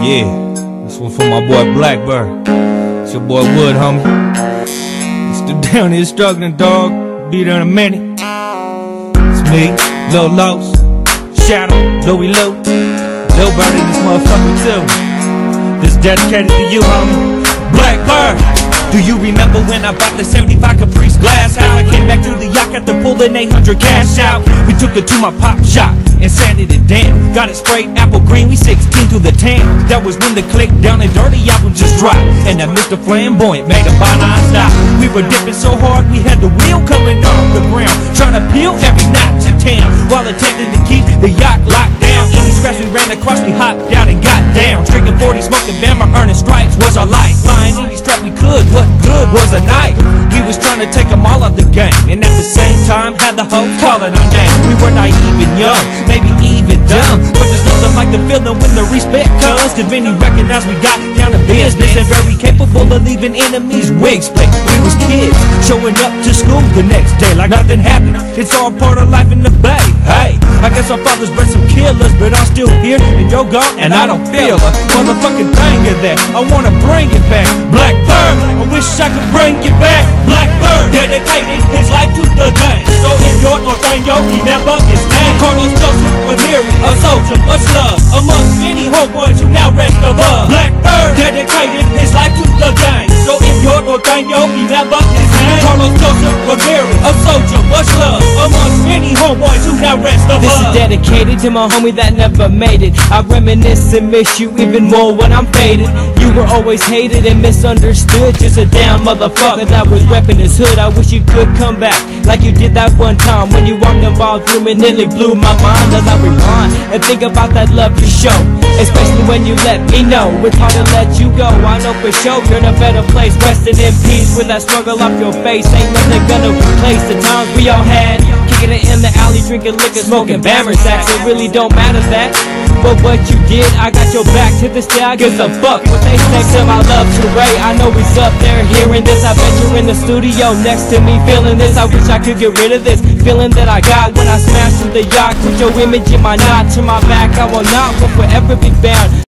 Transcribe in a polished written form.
Yeah, this one for my boy Blackbird. It's your boy Wood, homie. Still down here struggling, dog. Be there in a minute. It's me, Lil Los, Shadow, Louie Lou. Lil Bird in this motherfucker too. This dedicated to you, homie. Blackbird. Do you remember when I bought the 75 Caprice glass house? I came back to the yacht after pulling 800 cash out. We took it to my pop shop and sanded it down. Got it sprayed apple green, we 16 to the town. That was when the Click Down and Dirty album just dropped, and that Mr. Flamboyant made a by non-stop. We were dipping so hard we had the wheel coming off the ground, trying to peel every notch in town while attempting to keep the yacht locked down. Any scratch we ran across, we hopped out and got down. Drinking 40, smoking Bama, earning stripes was our life. Flying any strap we could, what good was a night? We was trying to take them all out the game, and at the same time had the hoes calling our name. We were naive and young, maybe even dumb, but there's nothing like the feeling when the respect comes. Cause many recognize we got down to business and very capable of leaving enemies wig split. We was kids, showing up to school the next day like nothing happened. It's all part of life in the Bay. Hey, I guess our fathers bred some killers, but I'm still here and you're gone and I don't feel a motherfucking thing of that. I wanna bring it back. Blackbird, I wish I could bring it back. Blackbird, dedicated his life to the game. So if you're Norteño, remember his name. Carlos Joseph Ramirez, a soldier, much love amongst many homeboys who now rest above. Blackbird, dedicated his life to the game. So if you're Norteño, remember his name. Carlos Joseph Ramirez, a soldier, much love amongst many homeboys who now rest above. This is dedicated to my homie that never made it. I reminisce and miss you even more when I'm faded. You were always hated and misunderstood, just a down motherfucker that was repping his hood. I wish you could come back like you did that one time when you walked involved through me, nearly blew my mind as I rewind and think about that love you show, especially when you let me know it's hard to let you go. I know for sure you're in a better place, resting in peace with that struggle off your face. Ain't nothing gonna replace the times we all had, kicking it in the alley, drinking liquor, smoking Bama sacks. It really don't matter that, but what you did, I got your back to this day. I give a fuck what they say. To my love to Ray, I know he's up there hearing this. I bet you're in the studio next to me feeling this. I wish I could get rid of this feeling that I got when I smashed in the yacht. Put your image in my knot, to my back I will not, will forever be bound.